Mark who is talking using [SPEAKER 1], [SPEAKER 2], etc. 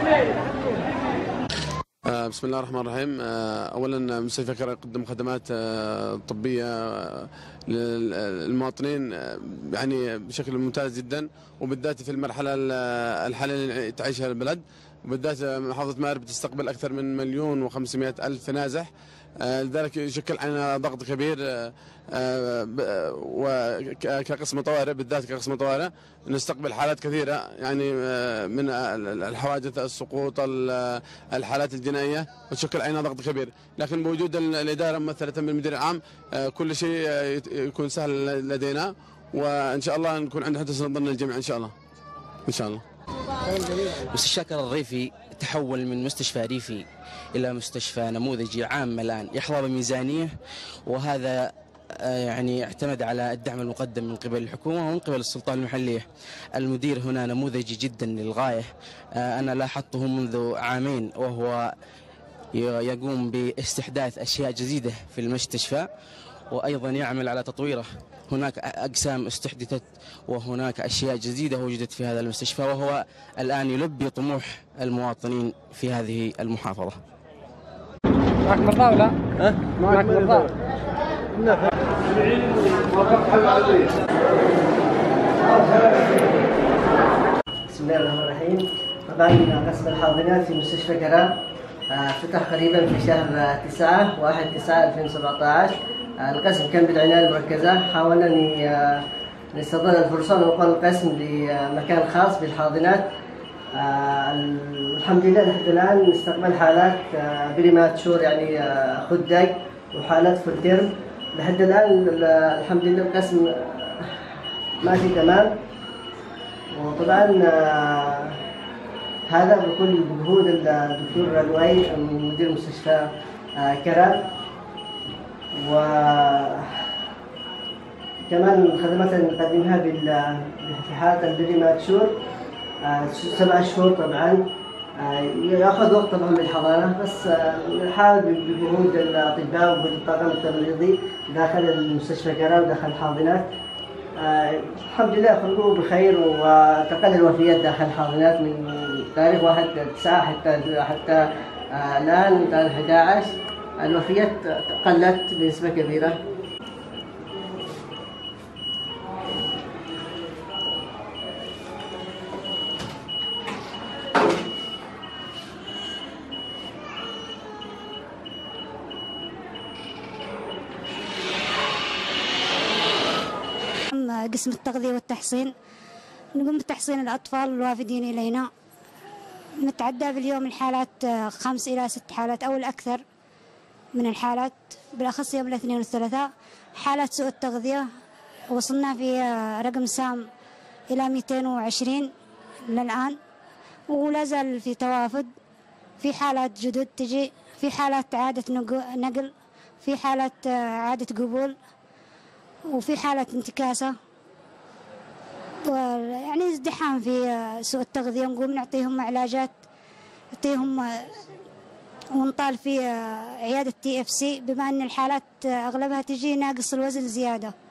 [SPEAKER 1] بسم الله الرحمن الرحيم. اولا مستشفى كرا يقدم خدمات طبيه للمواطنين يعني بشكل ممتاز جدا، وبالذات في المرحله الحاليه اللي تعيشها البلد، وبالذات محافظه مأرب تستقبل اكثر من 1,500,000 نازح. لذلك يشكل علينا ضغط كبير، وكقسم طوارئ بالذات كقسم طوارئ نستقبل حالات كثيرة يعني من الحوادث، السقوط، الحالات الجنائية، وتشكل علينا ضغط كبير. لكن بوجود الإدارة ممثلة بالمدير العام كل شيء يكون سهل لدينا، وإن شاء الله نكون عند حسن ظن الجميع إن شاء الله. إن شاء الله.
[SPEAKER 2] مستشفى كرا الريفي تحول من مستشفى ريفي إلى مستشفى نموذجي عام الآن يحظى بميزانية، وهذا يعني اعتمد على الدعم المقدم من قبل الحكومة ومن قبل السلطات المحلية. المدير هنا نموذجي جدا للغاية، أنا لاحظته منذ عامين وهو يقوم باستحداث أشياء جديدة في المستشفى، وأيضا يعمل على تطويره. هناك أقسام استحدثت وهناك أشياء جديدة وجدت في هذا المستشفى، وهو الآن يلبي طموح المواطنين في هذه المحافظة.
[SPEAKER 3] معك مرضى ولا؟ معك مرضى؟
[SPEAKER 4] بسم الله الرحمن الرحيم. طبعا قسم الحاضنات في مستشفى كرا فتح قريبا في شهر 1/9/2017. القسم كان بالعناية المركزة. حاولنا أن نستغل الفرصة ونقل القسم لمكان خاص بالحاضنات. الحمد لله لحد الآن نستقبل حالات بريماتشور يعني خدج، وحالات فول تيرم. لحد الآن الحمد لله القسم ماشي تمام. وطبعا هذا بكل جهود الدكتور لؤي مدير مستشفى كرا، وكمان الخدمات اللي نقدمها في حالة البريماتشور 7 شهور. طبعا ياخذ وقت طبعا بالحضانة، بس نحاول بجهود الأطباء وجهود الطاقم التمريضي داخل المستشفى كرا وداخل الحاضنات. الحمد لله خلقوا بخير، وتقل الوفيات داخل الحاضنات من تاريخ 1/9 حتى الآن تاريخ 11 الوفيات قلت بنسبة كبيرة.
[SPEAKER 5] قسم التغذية والتحصين نقوم بتحصين الأطفال الوافدين إلينا. نتعدى باليوم الحالات 5 إلى 6 حالات أو الأكثر من الحالات، بالأخص يوم الاثنين والثلاثاء. حالات سوء التغذية وصلنا في رقم سام إلى 220 للآن، ولا زال في توافد. في حالات جدد تجي، في حالات عادة نقل، في حالات عادة قبول، وفي حالة انتكاسة. يعني ازدحام في سوء التغذية. نقوم نعطيهم علاجات، نعطيهم ونطال في عيادة TFC، بما أن الحالات أغلبها تجي ناقص الوزن زيادة.